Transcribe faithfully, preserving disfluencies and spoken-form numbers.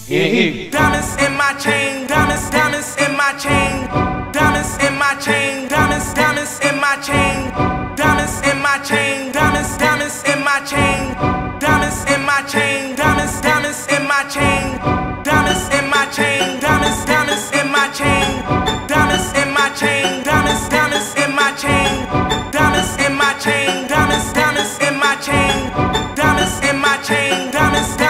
Yeah, yeah. Diamonds in my chain, diamonds, diamonds in my chain, diamonds in my chain, diamonds, diamonds in my chain, diamonds in my chain, diamonds, diamonds in my chain, diamonds in my chain, diamonds, diamonds in my chain, diamonds in my chain, diamonds, diamonds in my chain, diamonds in my chain, diamonds, diamonds in my chain, diamonds in my chain, diamonds, diamonds in my chain, diamonds in my chain, diamonds.